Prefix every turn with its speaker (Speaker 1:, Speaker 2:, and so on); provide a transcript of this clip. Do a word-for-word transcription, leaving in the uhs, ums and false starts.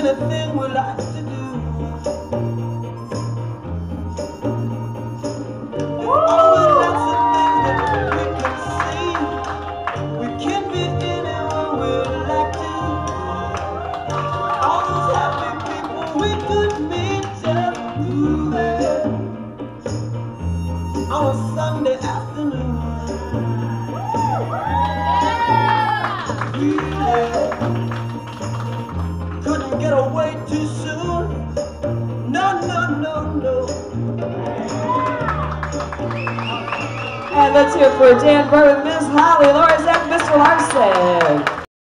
Speaker 1: anything we like to do. Oh, and that's the thing that we can see. We can be anyone we like to. All those happy people we could meet just through it on a Sunday afternoon. Really couldn't get away too soon. No, no, no, no.
Speaker 2: And let's hear it for Dan, Bert and Miz Holly, Lauren, and Mister Larson.